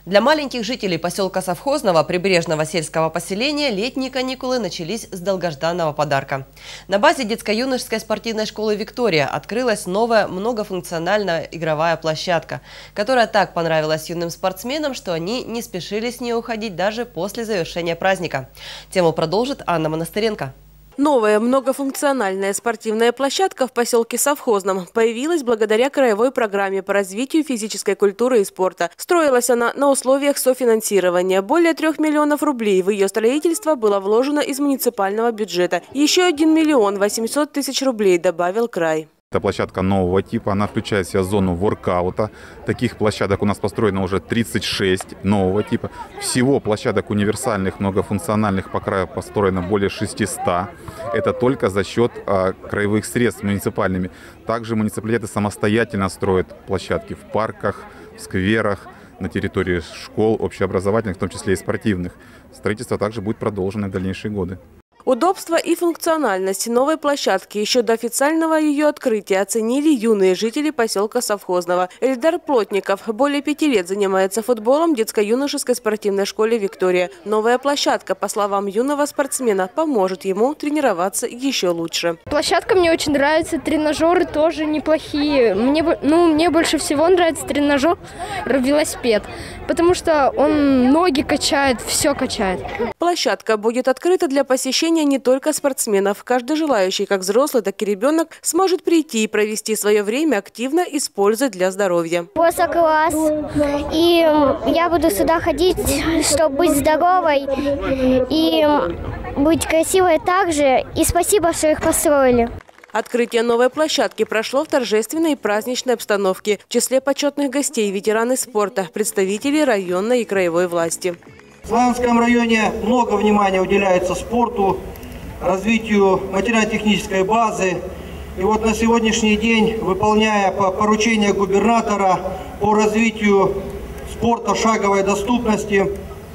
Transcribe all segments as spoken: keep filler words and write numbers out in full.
Для маленьких жителей поселка Совхозного прибрежного сельского поселения летние каникулы начались с долгожданного подарка. На базе детско-юношеской спортивной школы «Виктория» открылась новая многофункциональная игровая площадка, которая так понравилась юным спортсменам, что они не спешили с нее уходить даже после завершения праздника. Тему продолжит Анна Монастыренко. Новая многофункциональная спортивная площадка в поселке Совхозном появилась благодаря краевой программе по развитию физической культуры и спорта. Строилась она на условиях софинансирования. Более трех миллионов рублей в ее строительство было вложено из муниципального бюджета. Еще один миллион восемьсот тысяч рублей добавил край. Это площадка нового типа, она включает в себя зону воркаута. Таких площадок у нас построено уже тридцать шесть нового типа. Всего площадок универсальных, многофункциональных по краю построено более шестисот. Это только за счет а, краевых средств муниципальными. Также муниципалитеты самостоятельно строят площадки в парках, в скверах, на территории школ, общеобразовательных, в том числе и спортивных. Строительство также будет продолжено в дальнейшие годы. Удобство и функциональность новой площадки еще до официального ее открытия оценили юные жители поселка Совхозного. Эльдар Плотников более пяти лет занимается футболом в детско-юношеской спортивной школе «Виктория». Новая площадка, по словам юного спортсмена, поможет ему тренироваться еще лучше. Площадка мне очень нравится, тренажеры тоже неплохие. Мне, ну, мне больше всего нравится тренажер велосипед, потому что он ноги качает, все качает. Площадка будет открыта для посещения не только спортсменов. Каждый желающий, как взрослый, так и ребенок, сможет прийти и провести свое время активно, используя для здоровья. Просто класс. И я буду сюда ходить, чтобы быть здоровой и быть красивой также. И спасибо, что их построили. Открытие новой площадки прошло в торжественной и праздничной обстановке. В числе почетных гостей ветераны спорта, представители районной и краевой власти. В Славянском районе много внимания уделяется спорту, развитию материально-технической базы. И вот на сегодняшний день, выполняя поручение губернатора по развитию спорта шаговой доступности,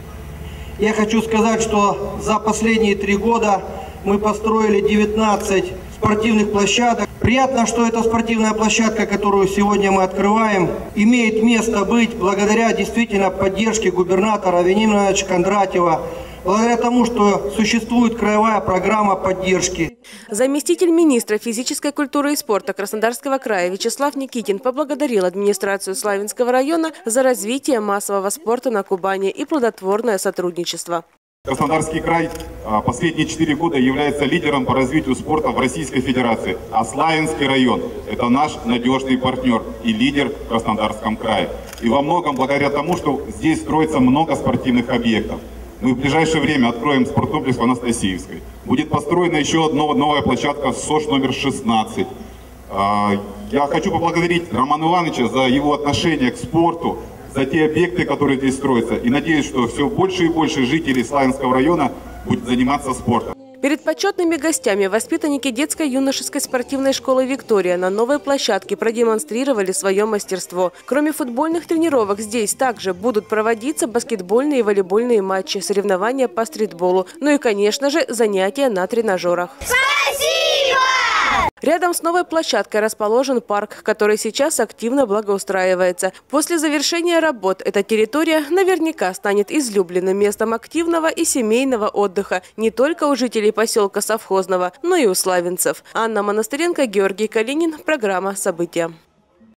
я хочу сказать, что за последние три года мы построили девятнадцать спортивных площадок. Приятно, что эта спортивная площадка, которую сегодня мы открываем, имеет место быть благодаря действительно поддержке губернатора Вениамина Ивановича Кондратьева, благодаря тому, что существует краевая программа поддержки. Заместитель министра физической культуры и спорта Краснодарского края Вячеслав Никитин поблагодарил администрацию Славянского района за развитие массового спорта на Кубани и плодотворное сотрудничество. Краснодарский край последние четыре года является лидером по развитию спорта в Российской Федерации, а Славянский район – это наш надежный партнер и лидер в Краснодарском крае. И во многом благодаря тому, что здесь строится много спортивных объектов. Мы в ближайшее время откроем спорткомплекс в Анастасиевской. Будет построена еще одна новая площадка СОШ номер шестнадцать. Я хочу поблагодарить Романа Ивановича за его отношение к спорту, за те объекты, которые здесь строятся. И надеюсь, что все больше и больше жителей Славянского района будет заниматься спортом. Перед почетными гостями воспитанники детско-юношеской спортивной школы «Виктория» на новой площадке продемонстрировали свое мастерство. Кроме футбольных тренировок, здесь также будут проводиться баскетбольные и волейбольные матчи, соревнования по стритболу, ну и, конечно же, занятия на тренажерах. Рядом с новой площадкой расположен парк, который сейчас активно благоустраивается. После завершения работ эта территория наверняка станет излюбленным местом активного и семейного отдыха не только у жителей поселка Совхозного, но и у славянцев. Анна Монастыренко, Георгий Калинин. Программа «События».